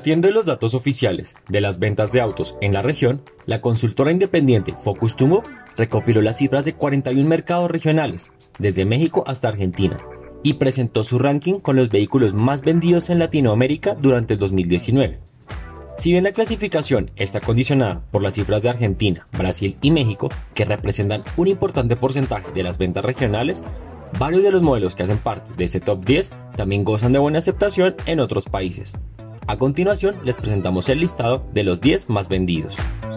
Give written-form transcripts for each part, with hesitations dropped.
Partiendo de los datos oficiales de las ventas de autos en la región, la consultora independiente Focus to Move recopiló las cifras de 41 mercados regionales, desde México hasta Argentina, y presentó su ranking con los vehículos más vendidos en Latinoamérica durante el 2019. Si bien la clasificación está condicionada por las cifras de Argentina, Brasil y México, que representan un importante porcentaje de las ventas regionales, varios de los modelos que hacen parte de este top 10 también gozan de buena aceptación en otros países. A continuación les presentamos el listado de los 10 más vendidos.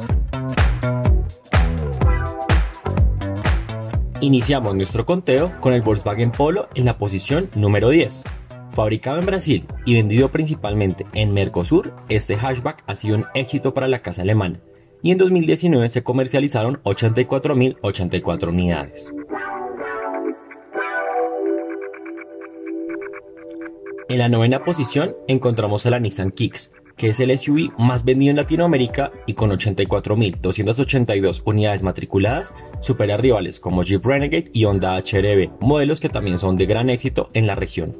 Iniciamos nuestro conteo con el Volkswagen Polo en la posición número 10. Fabricado en Brasil y vendido principalmente en Mercosur, este hatchback ha sido un éxito para la casa alemana y en 2019 se comercializaron 84.084 unidades. En la novena posición encontramos a la Nissan Kicks, que es el SUV más vendido en Latinoamérica y con 84.282 unidades matriculadas, supera a rivales como Jeep Renegade y Honda HR-V, modelos que también son de gran éxito en la región.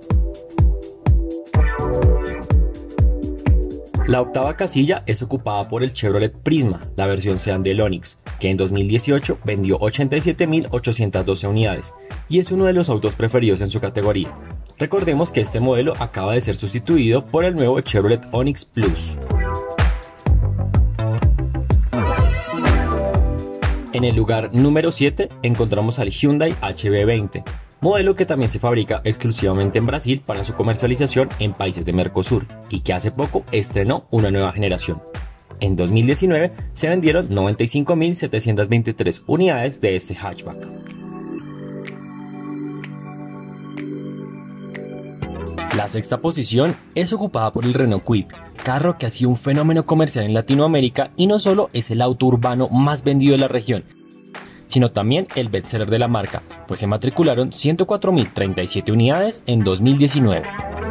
La octava casilla es ocupada por el Chevrolet Prisma, la versión sedán del Onix, que en 2018 vendió 87.812 unidades y es uno de los autos preferidos en su categoría. Recordemos que este modelo acaba de ser sustituido por el nuevo Chevrolet Onix Plus. En el lugar número 7 encontramos al Hyundai HB20, modelo que también se fabrica exclusivamente en Brasil para su comercialización en países de Mercosur y que hace poco estrenó una nueva generación. En 2019 se vendieron 95.723 unidades de este hatchback. La sexta posición es ocupada por el Renault Kwid, carro que ha sido un fenómeno comercial en Latinoamérica y no solo es el auto urbano más vendido de la región, sino también el bestseller de la marca, pues se matricularon 104.037 unidades en 2019.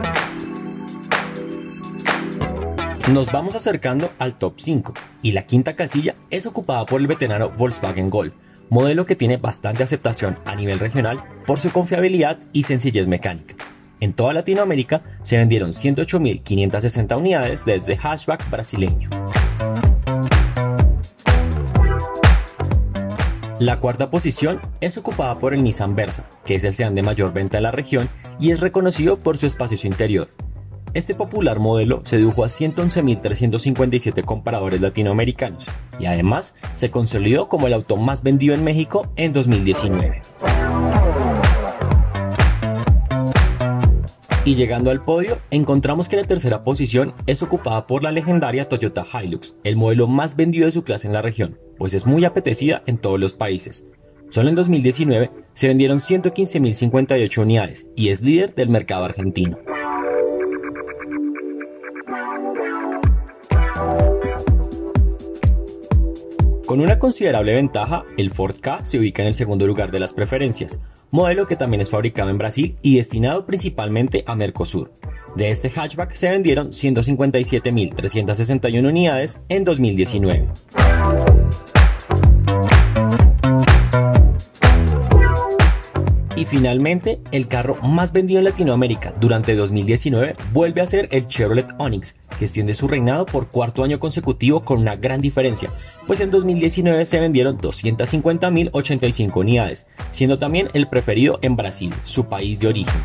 Nos vamos acercando al top 5 y la quinta casilla es ocupada por el veterano Volkswagen Gol, modelo que tiene bastante aceptación a nivel regional por su confiabilidad y sencillez mecánica. En toda Latinoamérica se vendieron 108.560 unidades de este hatchback brasileño. La cuarta posición es ocupada por el Nissan Versa, que es el sedán de mayor venta de la región y es reconocido por su espacioso interior. Este popular modelo sedujo a 111.357 compradores latinoamericanos y además se consolidó como el auto más vendido en México en 2019. Y llegando al podio, encontramos que la tercera posición es ocupada por la legendaria Toyota Hilux, el modelo más vendido de su clase en la región, pues es muy apetecida en todos los países. Solo en 2019 se vendieron 115.058 unidades y es líder del mercado argentino. Con una considerable ventaja, el Ford Ka se ubica en el segundo lugar de las preferencias, modelo que también es fabricado en Brasil y destinado principalmente a Mercosur. De este hatchback se vendieron 157.361 unidades en 2019. Y finalmente, el carro más vendido en Latinoamérica durante 2019 vuelve a ser el Chevrolet Onix, que extiende su reinado por cuarto año consecutivo con una gran diferencia, pues en 2019 se vendieron 250.085 unidades, siendo también el preferido en Brasil, su país de origen.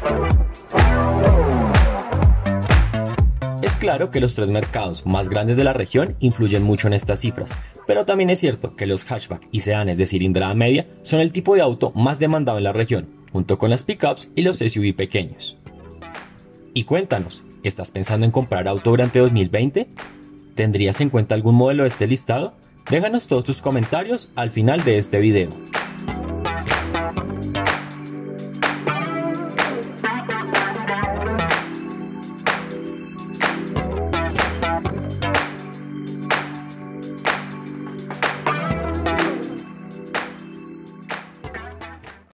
Es claro que los tres mercados más grandes de la región influyen mucho en estas cifras, pero también es cierto que los hatchback y sedanes de cilindrada media son el tipo de auto más demandado en la región, junto con las pickups y los SUV pequeños. Y cuéntanos, ¿estás pensando en comprar auto durante 2020? ¿Tendrías en cuenta algún modelo de este listado? Déjanos todos tus comentarios al final de este video.